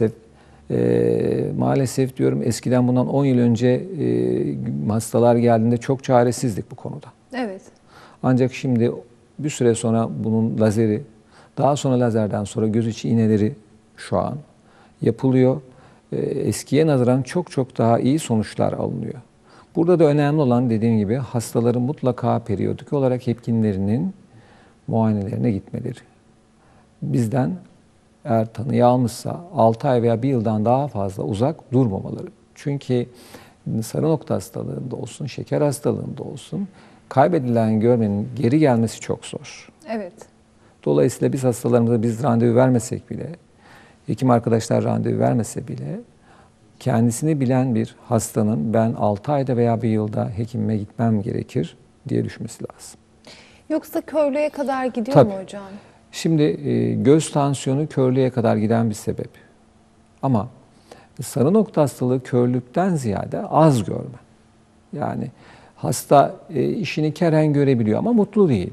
maalesef diyorum, eskiden bundan 10 yıl önce hastalar geldiğinde çok çaresizdik bu konuda. Evet. Ancak şimdi bir süre sonra bunun lazeri, daha sonra lazerden sonra göz içi iğneleri şu an yapılıyor. Eskiye nazaran çok çok daha iyi sonuçlar alınıyor. Burada da önemli olan, dediğim gibi, hastaların mutlaka periyodik olarak hekimlerinin muayenelerine gitmeleri. Bizden eğer tanıyı almışsa 6 ay veya 1 yıldan daha fazla uzak durmamaları. Çünkü sarı nokta hastalığında olsun, şeker hastalığında olsun kaybedilen görmenin geri gelmesi çok zor. Evet. Dolayısıyla biz hastalarımıza randevu vermesek bile, hekim arkadaşlar randevu vermese bile kendisini bilen bir hastanın ben 6 ayda veya 1 yılda hekimime gitmem gerekir diye düşünmesi lazım. Yoksa körlüğe kadar gidiyor Tabii. mu hocam? Şimdi göz tansiyonu körlüğe kadar giden bir sebep. Ama sarı nokta hastalığı körlükten ziyade az görme. Yani hasta işini keren görebiliyor ama mutlu değil.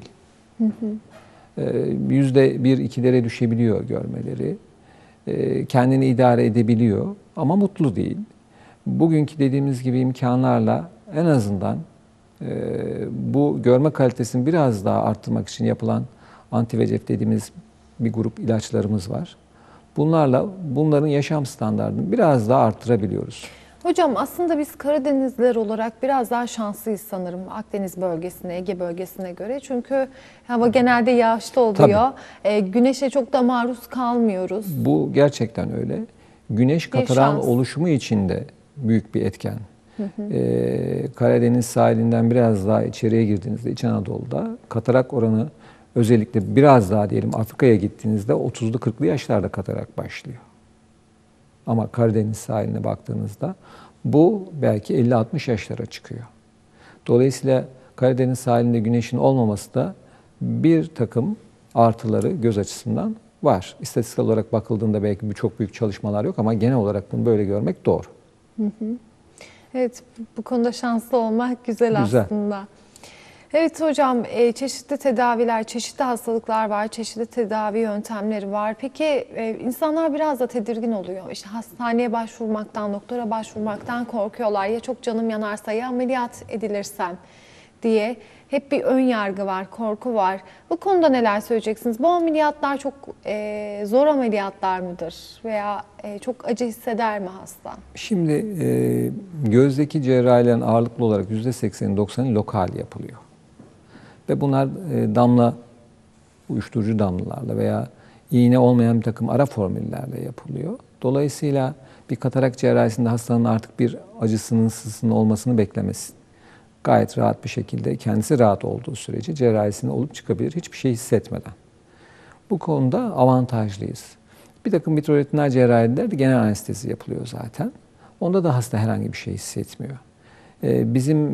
%1-2'lere düşebiliyor görmeleri. Kendini idare edebiliyor ama mutlu değil. Bugünkü dediğimiz gibi imkanlarla en azından bu görme kalitesini biraz daha arttırmak için yapılan anti-VEGF dediğimiz bir grup ilaçlarımız var. Bunların yaşam standartını biraz daha arttırabiliyoruz. Hocam aslında biz Karadenizliler olarak biraz daha şanslıyız sanırım Akdeniz bölgesine, Ege bölgesine göre. Çünkü hava genelde yağışlı oluyor. Güneşe çok da maruz kalmıyoruz. Bu gerçekten öyle. Güneş kataran oluşumu için de büyük bir etken. Karadeniz sahilinden biraz daha içeriye girdiğinizde, İç Anadolu'da katarak oranı, özellikle biraz daha diyelim Afrika'ya gittiğinizde 30'lu 40'lı yaşlarda katarak başlıyor. Ama Karadeniz sahiline baktığınızda bu belki 50-60 yaşlara çıkıyor. Dolayısıyla Karadeniz sahilinde güneşin olmaması da bir takım artıları göz açısından var. İstatistik olarak bakıldığında belki çok büyük çalışmalar yok ama genel olarak bunu böyle görmek doğru. Evet, bu konuda şanslı olmak güzel aslında. Evet hocam, çeşitli tedaviler, çeşitli hastalıklar var, çeşitli tedavi yöntemleri var. Peki insanlar biraz da tedirgin oluyor. İşte hastaneye başvurmaktan, doktora başvurmaktan korkuyorlar. Ya çok canım yanarsa, ya ameliyat edilirsem diye hep bir ön yargı var, korku var. Bu konuda neler söyleyeceksiniz? Bu ameliyatlar çok zor ameliyatlar mıdır? Veya çok acı hisseder mi hasta? Şimdi gözdeki cerrahilerin ağırlıklı olarak %80'i 90'ı lokal yapılıyor. Ve bunlar damla, uyuşturucu damlalarla veya iğne olmayan bir takım ara formüllerle yapılıyor. Dolayısıyla bir katarak cerrahisinde hastanın artık bir acısının, sızısının olmasını beklemesin. Gayet rahat bir şekilde, kendisi rahat olduğu sürece cerrahisinde olup çıkabilir hiçbir şey hissetmeden. Bu konuda avantajlıyız. Bir takım vitreoretinal cerrahilerde genel anestezi yapılıyor zaten. Onda da hasta herhangi bir şey hissetmiyor. Bizim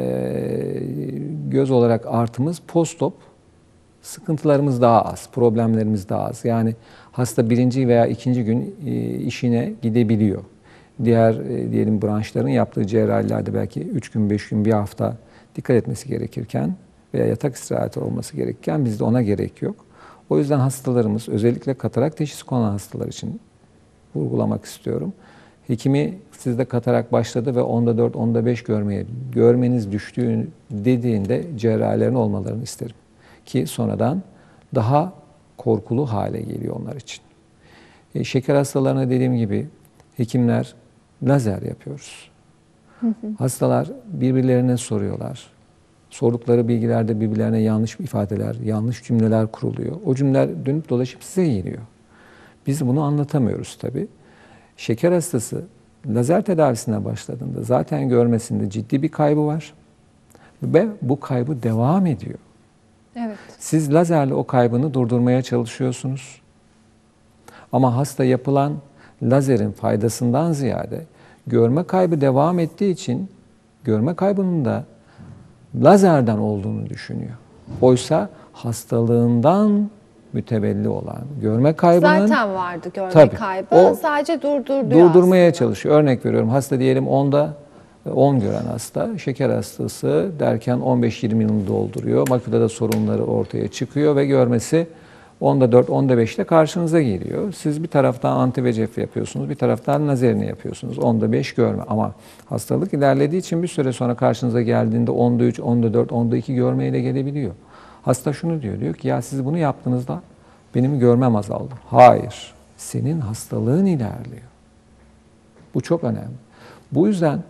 göz olarak artımız post-op sıkıntılarımız daha az, problemlerimiz daha az. Yani hasta birinci veya ikinci gün işine gidebiliyor. Diğer diyelim branşların yaptığı cerrahilerde belki 3 gün, 5 gün, bir hafta dikkat etmesi gerekirken veya yatak istirahati olması gerekirken bizde ona gerek yok. O yüzden hastalarımız, özellikle katarak teşhisi konan hastalar için vurgulamak istiyorum. Hekimi sizde katarak başladı ve onda 4, onda 5 görmeniz düştüğü dediğinde cerrahilerin olmalarını isterim. Ki sonradan daha korkulu hale geliyor onlar için. Şeker hastalarına dediğim gibi hekimler lazer yapıyoruz. Hastalar birbirlerine soruyorlar. Sordukları bilgilerde birbirlerine yanlış ifadeler, yanlış cümleler kuruluyor. O cümleler dönüp dolaşıp size geliyor. Biz bunu anlatamıyoruz tabii. Şeker hastası lazer tedavisine başladığında zaten görmesinde ciddi bir kaybı var. Ve bu kaybı devam ediyor. Evet. Siz lazerle o kaybını durdurmaya çalışıyorsunuz. Ama hasta yapılan lazerin faydasından ziyade görme kaybı devam ettiği için görme kaybının da lazerden olduğunu düşünüyor. Oysa hastalığından mütevelli olan görme kaybının Zaten vardı görme kaybı. Sadece durdurmaya çalışıyor. Örnek veriyorum. Hasta diyelim 10'da 10 gören hasta, şeker hastası derken 15-20 yılını dolduruyor. Makülada sorunları ortaya çıkıyor ve görmesi 10'da 4, 10'da 5'te karşınıza geliyor. Siz bir taraftan anti-VEGF yapıyorsunuz, bir taraftan lazerini yapıyorsunuz. 10'da 5 görme ama hastalık ilerlediği için bir süre sonra karşınıza geldiğinde 10'da 3, 10'da 4, 10'da 2 görmeyle gelebiliyor. Hasta şunu diyor ki ya siz bunu yaptığınızda benim görmem azaldı. Hayır, senin hastalığın ilerliyor. Bu çok önemli. Bu yüzden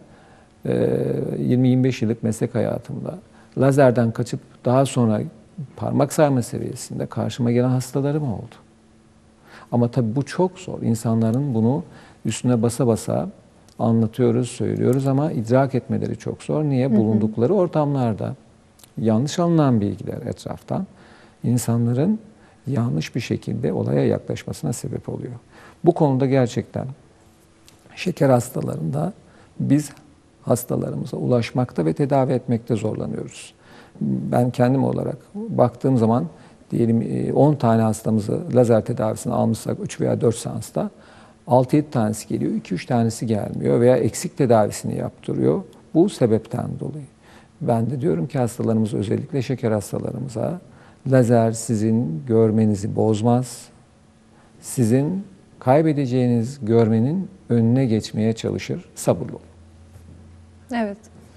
20-25 yıllık meslek hayatımda lazerden kaçıp daha sonra parmak sayma seviyesinde karşıma gelen hastalarım oldu. Ama tabii bu çok zor. İnsanların bunu üstüne basa basa anlatıyoruz, söylüyoruz ama idrak etmeleri çok zor. Niye? Bulundukları ortamlarda yanlış alınan bilgiler etraftan insanların yanlış bir şekilde olaya yaklaşmasına sebep oluyor. Bu konuda gerçekten şeker hastalarında biz hastalarımıza ulaşmakta ve tedavi etmekte zorlanıyoruz. Ben kendim olarak baktığım zaman diyelim 10 tane hastamızı lazer tedavisine almışsak 3 veya 4 seansta 6-7 tanesi geliyor, 2-3 tanesi gelmiyor veya eksik tedavisini yaptırıyor. Bu sebepten dolayı. Ben de diyorum ki hastalarımız, özellikle şeker hastalarımıza lazer sizin görmenizi bozmaz. Sizin kaybedeceğiniz görmenin önüne geçmeye çalışır. Sabırlı olun. Evet.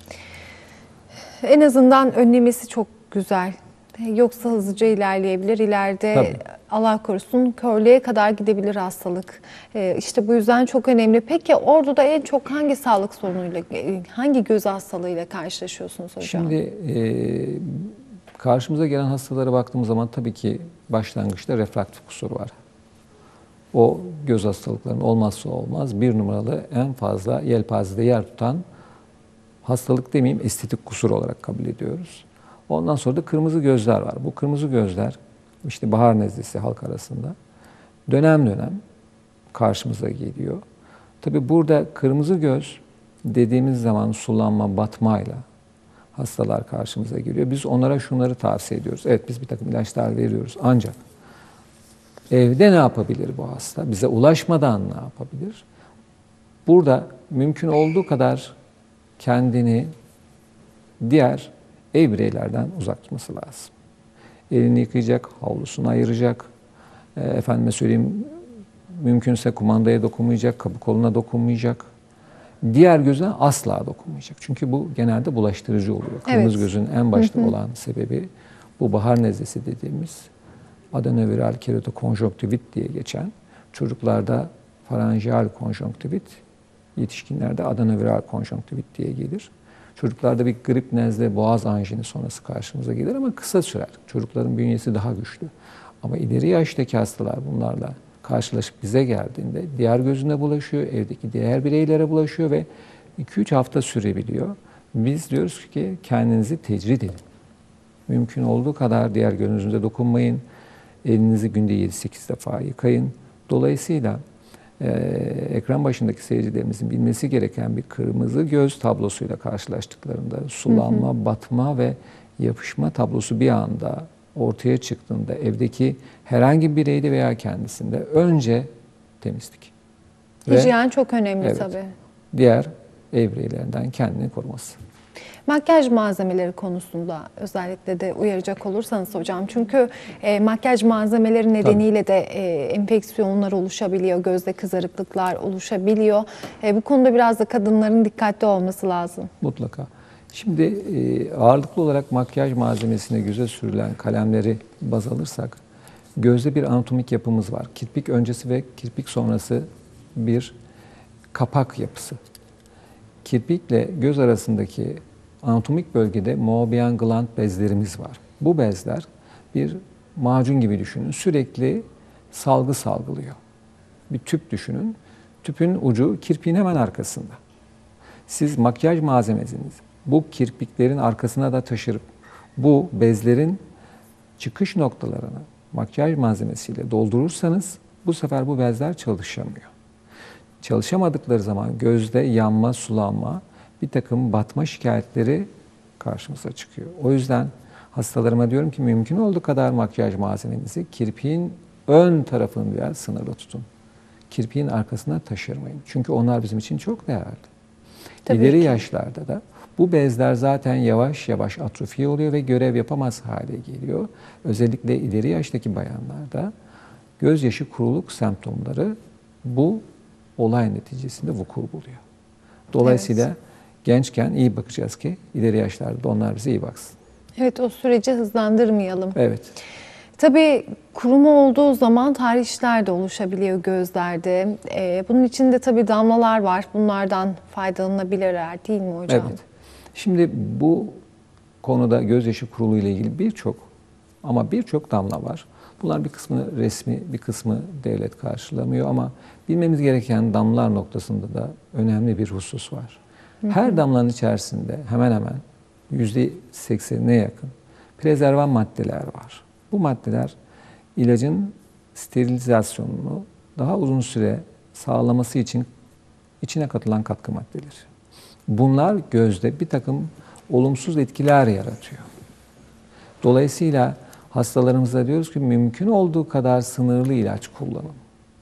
En azından önlemesi çok güzel. Yoksa hızlıca ilerleyebilir. İleride Tabii. Allah korusun körlüğe kadar gidebilir hastalık. İşte bu yüzden çok önemli. Peki Ordu'da en çok hangi sağlık sorunuyla, hangi göz hastalığıyla karşılaşıyorsunuz hocam? Şimdi karşımıza gelen hastalara baktığımız zaman tabii ki başlangıçta refraktif kusur var. O göz hastalıklarının olmazsa olmaz bir numaralı en fazla yelpazede yer tutan hastalık demeyeyim, estetik kusur olarak kabul ediyoruz. Ondan sonra da kırmızı gözler var. Bu kırmızı gözler işte bahar nezlesi halk arasında dönem dönem karşımıza geliyor. Tabii burada kırmızı göz dediğimiz zaman sulanma, batmayla hastalar karşımıza geliyor. Biz onlara şunları tavsiye ediyoruz. Evet biz bir takım ilaçlar veriyoruz ancak evde ne yapabilir bu hasta? Bize ulaşmadan ne yapabilir? Burada mümkün olduğu kadar kendini diğer ev bireylerden uzak tutması lazım. Elini yıkayacak, havlusunu ayıracak, efendime söyleyeyim mümkünse kumandaya dokunmayacak, kapı koluna dokunmayacak. Diğer gözüne asla dokunmayacak. Çünkü bu genelde bulaştırıcı oluyor. Kırmızı gözün en başta olan sebebi bu bahar nezlesi dediğimiz adenoviral keratokonjonktivit diye geçen, çocuklarda faranjiyal konjonktivit, yetişkinlerde adenoviral konjonktivit diye gelir. Çocuklarda bir grip, nezle, boğaz anjini sonrası karşımıza gelir ama kısa sürer. Çocukların bünyesi daha güçlü. Ama ileri yaştaki hastalar bunlarla karşılaşıp bize geldiğinde diğer gözüne bulaşıyor, evdeki diğer bireylere bulaşıyor ve 2-3 hafta sürebiliyor. Biz diyoruz ki kendinizi tecrid edin. Mümkün olduğu kadar diğer gözünüze dokunmayın. Elinizi günde 7-8 defa yıkayın. Dolayısıyla ekran başındaki seyircilerimizin bilmesi gereken bir kırmızı göz tablosuyla karşılaştıklarında sulanma, batma ve yapışma tablosu bir anda ortaya çıktığında evdeki herhangi bir bireyde veya kendisinde önce temizlik. Hijyen çok önemli, evet, tabii. Diğer ev bireylerinden kendini koruması. Makyaj malzemeleri konusunda özellikle de uyaracak olursanız hocam. Çünkü makyaj malzemeleri nedeniyle de enfeksiyonlar oluşabiliyor, gözde kızarıklıklar oluşabiliyor. Bu konuda biraz da kadınların dikkatli olması lazım. Mutlaka. Şimdi ağırlıklı olarak makyaj malzemesine göze sürülen kalemleri baz alırsak, gözde bir anatomik yapımız var. Kirpik öncesi ve kirpik sonrası bir kapak yapısı. Kirpikle göz arasındaki anatomik bölgede Mobius gland bezlerimiz var. Bu bezler bir macun gibi düşünün. Sürekli salgı salgılıyor. Bir tüp düşünün. Tüpün ucu kirpiğin hemen arkasında. Siz makyaj malzemenizi bu kirpiklerin arkasına da taşırıp bu bezlerin çıkış noktalarını makyaj malzemesiyle doldurursanız bu sefer bu bezler çalışamıyor. Çalışamadıkları zaman gözde yanma, sulanma, bir takım batma şikayetleri karşımıza çıkıyor. O yüzden hastalarıma diyorum ki mümkün olduğu kadar makyaj malzemenizi kirpiğin ön tarafını biraz sınırlı tutun. Kirpiğin arkasına taşırmayın. Çünkü onlar bizim için çok değerli. İleri yaşlarda da bu bezler zaten yavaş yavaş atrofi oluyor ve görev yapamaz hale geliyor. Özellikle ileri yaştaki bayanlarda gözyaşı kuruluk semptomları bu olay neticesinde vuku buluyor. Dolayısıyla gençken iyi bakacağız ki ileri yaşlarda onlar bize iyi baksın. Evet, o süreci hızlandırmayalım. Evet. Tabii kuruma olduğu zaman tahrişler de oluşabiliyor gözlerde. Bunun için de tabii damlalar var. Bunlardan faydalanabilirler değil mi hocam? Evet. Şimdi bu konuda gözyaşı kuruluğu ile ilgili birçok damla var. Bunlar bir kısmı resmi, bir kısmı devlet karşılamıyor ama bilmemiz gereken damlalar noktasında da önemli bir husus var. Her damlanın içerisinde hemen hemen %80'ine yakın prezervan maddeler var. Bu maddeler ilacın sterilizasyonunu daha uzun süre sağlaması için içine katılan katkı maddeleri. Bunlar gözde bir takım olumsuz etkiler yaratıyor. Dolayısıyla hastalarımıza diyoruz ki mümkün olduğu kadar sınırlı ilaç kullanın.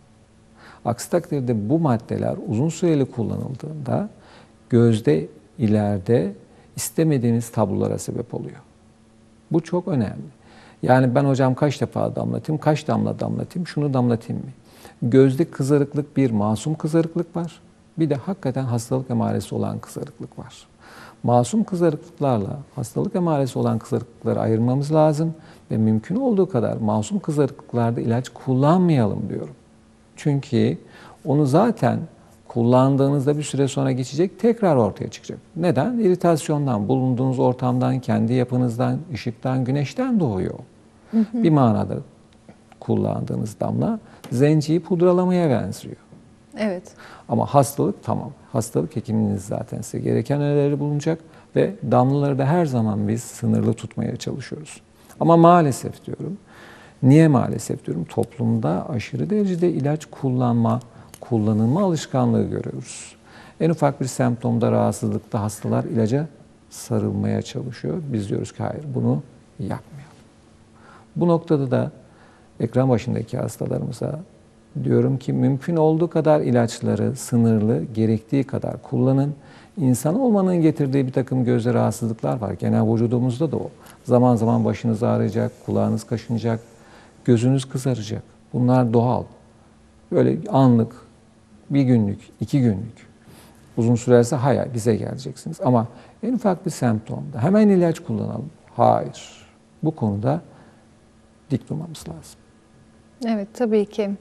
Aksi takdirde bu maddeler uzun süreli kullanıldığında gözde ileride istemediğiniz tablolara sebep oluyor. Bu çok önemli. Yani ben hocam kaç defa damlatayım, kaç damla damlatayım, şunu damlatayım mı? Gözde kızarıklık bir masum kızarıklık var. Bir de hakikaten hastalık emaresi olan kızarıklık var. Masum kızarıklıklarla hastalık emaresi olan kızarıklıkları ayırmamız lazım ve mümkün olduğu kadar masum kızarıklıklarda ilaç kullanmayalım diyorum. Çünkü onu zaten kullandığınızda bir süre sonra geçecek, tekrar ortaya çıkacak. Neden? İritasyondan, bulunduğunuz ortamdan, kendi yapınızdan, ışıktan, güneşten doğuyor. Bir manada kullandığınız damla zenciyi pudralamaya benziyor. Evet. Ama hastalık tamam. Hastalık hekiminiz zaten size gereken önerileri bulunacak ve damlaları da her zaman biz sınırlı tutmaya çalışıyoruz. Ama maalesef diyorum, niye maalesef diyorum? Toplumda aşırı derecede ilaç kullanılma alışkanlığı görüyoruz. En ufak bir semptomda, rahatsızlıkta hastalar ilaca sarılmaya çalışıyor. Biz diyoruz ki hayır, bunu yapmayalım. Bu noktada da ekran başındaki hastalarımıza diyorum ki mümkün olduğu kadar ilaçları sınırlı, gerektiği kadar kullanın. İnsan olmanın getirdiği bir takım gözle rahatsızlıklar var. Genel vücudumuzda da o. Zaman zaman başınız ağrıyacak, kulağınız kaşınacak, gözünüz kızaracak. Bunlar doğal. Böyle anlık, bir günlük, 2 günlük. Uzun sürerse hayır bize geleceksiniz. Ama en ufak bir semptomda hemen ilaç kullanalım. Hayır. Bu konuda dik durmamız lazım. Evet, tabii ki.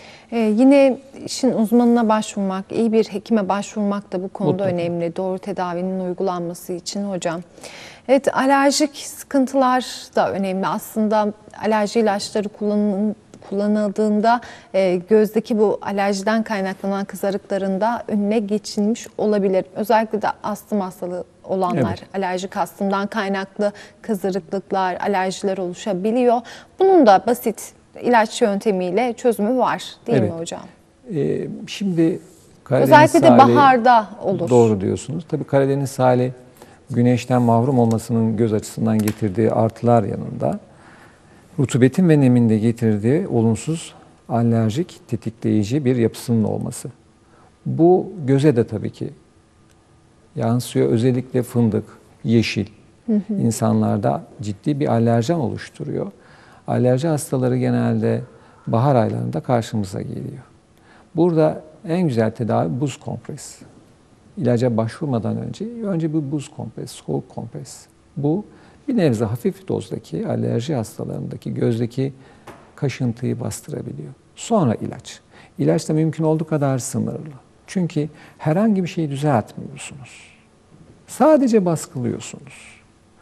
Yine işin uzmanına başvurmak, iyi bir hekime başvurmak da bu konuda Mutlaka. önemli. Doğru tedavinin uygulanması için hocam. Evet, alerjik sıkıntılar da önemli. Aslında alerji ilaçları kullanıldığında gözdeki bu alerjiden kaynaklanan kızarıkların da önüne geçilmiş olabilir. Özellikle de astım hastalığı olanlar, Evet. alerjik astımdan kaynaklı kızarıklıklar, alerjiler oluşabiliyor. Bunun da basit ilaç yöntemiyle çözümü var değil mi Evet. hocam? Şimdi Karadeniz Özellikle de sahili- baharda olur. Doğru diyorsunuz. Tabii Karadeniz sahili güneşten mahrum olmasının göz açısından getirdiği artılar yanında rutubetin ve nemin de getirdiği olumsuz alerjik tetikleyici bir yapısının olması. Bu göze de tabii ki yansıyor. Özellikle fındık, yeşil insanlarda ciddi bir alerjen oluşturuyor. Alerji hastaları genelde bahar aylarında karşımıza geliyor. Burada en güzel tedavi buz kompres. İlaca başvurmadan önce bir buz kompres, soğuk kompres. Bu bir nebze hafif dozdaki alerji hastalarındaki gözdeki kaşıntıyı bastırabiliyor. Sonra ilaç. İlaç da mümkün olduğu kadar sınırlı. Çünkü herhangi bir şeyi düzeltmiyorsunuz. Sadece baskılıyorsunuz.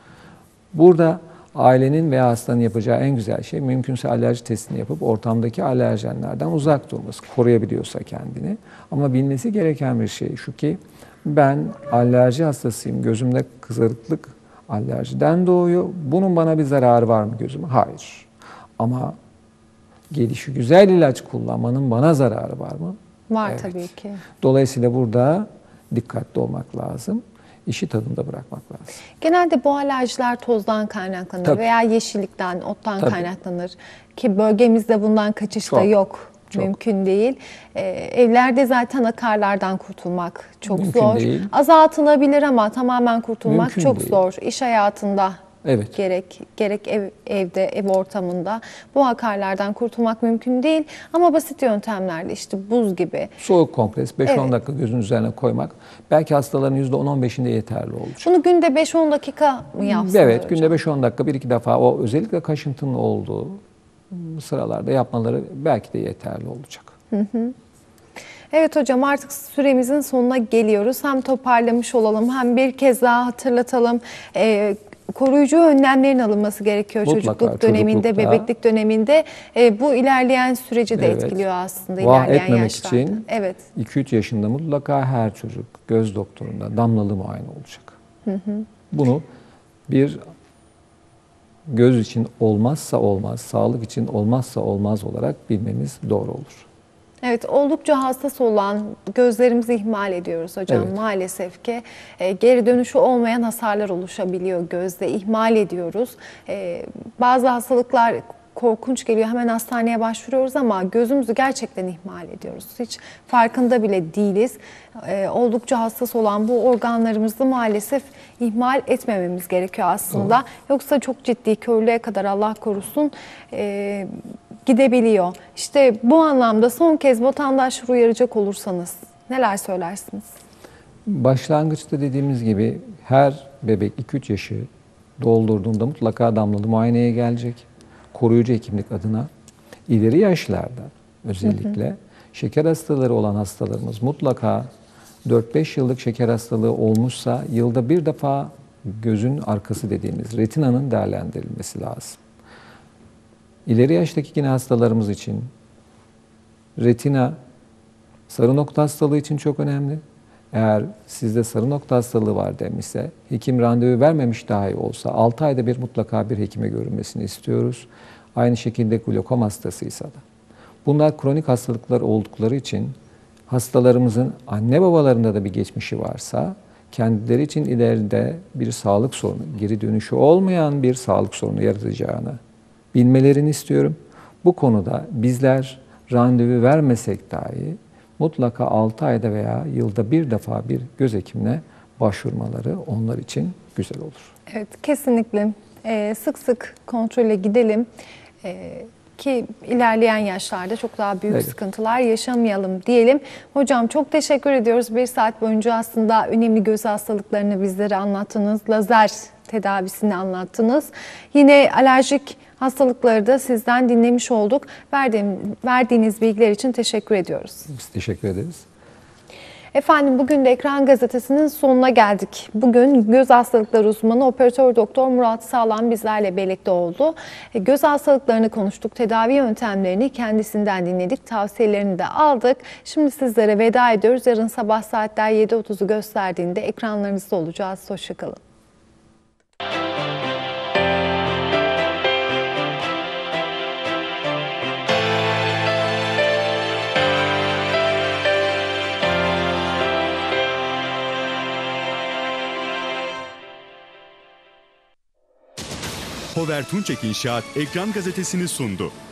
Burada ailenin veya hastanın yapacağı en güzel şey mümkünse alerji testini yapıp ortamdaki alerjenlerden uzak durması, koruyabiliyorsa kendini. Ama bilmesi gereken bir şey şu ki ben alerji hastasıyım, gözümde kızarıklık alerjiden doğuyor. Bunun bana bir zararı var mı gözüme? Hayır. Ama gelişi güzel ilaç kullanmanın bana zararı var mı? Var Evet. tabii ki. Dolayısıyla burada dikkatli olmak lazım. İşi tadında bırakmak lazım. Genelde bu alerjiler tozdan kaynaklanır Tabii. veya yeşillikten, ottan Tabii. kaynaklanır. Ki bölgemizde bundan kaçış da Çok, yok. çok. Mümkün değil. Evlerde zaten akarlardan kurtulmak çok Mümkün zor. değil. Azaltılabilir ama tamamen kurtulmak Mümkün çok değil. zor. İş hayatında Evet. gerek evde, ev ortamında bu akarlardan kurtulmak mümkün değil. Ama basit yöntemlerle işte buz gibi. Soğuk kompres 5-10 Evet. dakika gözün üzerine koymak belki hastaların %10-15'inde yeterli olacak. Bunu günde 5-10 dakika mı yapsınlar Evet, hocam? günde 5-10 dakika 1-2 defa o özellikle kaşıntının olduğu sıralarda yapmaları belki de yeterli olacak. Evet hocam, artık süremizin sonuna geliyoruz. Hem toparlamış olalım hem bir kez daha hatırlatalım. Koruyucu önlemlerin alınması gerekiyor Mutlaka, çocukluk döneminde, çocuklukta. bebeklik döneminde. Bu ilerleyen süreci de Evet. etkiliyor aslında Vah ilerleyen etmemek yaşlarda. için Evet. 2-3 yaşında mutlaka her çocuk göz doktorunda damlalı muayene olacak. Bunu bir göz için olmazsa olmaz, sağlık için olmazsa olmaz olarak bilmemiz doğru olur. Evet, oldukça hassas olan gözlerimizi ihmal ediyoruz hocam. Evet. Maalesef ki geri dönüşü olmayan hasarlar oluşabiliyor gözde. İhmal ediyoruz. Bazı hastalıklar korkunç geliyor. Hemen hastaneye başvuruyoruz ama gözümüzü gerçekten ihmal ediyoruz. Hiç farkında bile değiliz. Oldukça hassas olan bu organlarımızı maalesef ihmal etmememiz gerekiyor aslında. Doğru. Yoksa çok ciddi körlüğe kadar Allah korusun gidebiliyor. İşte bu anlamda son kez vatandaşları uyaracak olursanız neler söylersiniz? Başlangıçta dediğimiz gibi her bebek 2-3 yaşı doldurduğunda mutlaka damlalı muayeneye gelecek. Koruyucu hekimlik adına ileri yaşlarda özellikle şeker hastaları olan hastalarımız mutlaka 4-5 yıllık şeker hastalığı olmuşsa yılda bir defa gözün arkası dediğimiz retinanın değerlendirilmesi lazım. İleri yaştaki yine hastalarımız için retina sarı nokta hastalığı için çok önemli. Eğer sizde sarı nokta hastalığı var demişse, hekim randevu vermemiş dahi olsa 6 ayda bir mutlaka bir hekime görünmesini istiyoruz. Aynı şekilde glokom hastasıysa da. Bunlar kronik hastalıklar oldukları için hastalarımızın anne babalarında da bir geçmişi varsa kendileri için ileride bir sağlık sorunu, geri dönüşü olmayan bir sağlık sorunu yaratacağını bilmelerini istiyorum. Bu konuda bizler randevu vermesek dahi mutlaka 6 ayda veya yılda bir defa bir göz hekimine başvurmaları onlar için güzel olur. Evet, kesinlikle sık sık kontrole gidelim. ki ilerleyen yaşlarda çok daha büyük Evet. sıkıntılar yaşamayalım diyelim. Hocam çok teşekkür ediyoruz. Bir saat boyunca aslında önemli göz hastalıklarını bizlere anlattınız. Lazer tedavisini anlattınız. Yine alerjik hastalıkları da sizden dinlemiş olduk. Verdiğiniz bilgiler için teşekkür ediyoruz. Biz teşekkür ederiz. Efendim bugün de Ekran Gazetesi'nin sonuna geldik. Bugün göz hastalıkları uzmanı Operatör Doktor Murat Sağlam bizlerle birlikte oldu. Göz hastalıklarını konuştuk, tedavi yöntemlerini kendisinden dinledik, tavsiyelerini de aldık. Şimdi sizlere veda ediyoruz. Yarın sabah saatler 7.30'u gösterdiğinde ekranlarınızda olacağız. Hoşça kalın. Hover Tunçek İnşaat Ekran Gazetesi'ni sundu.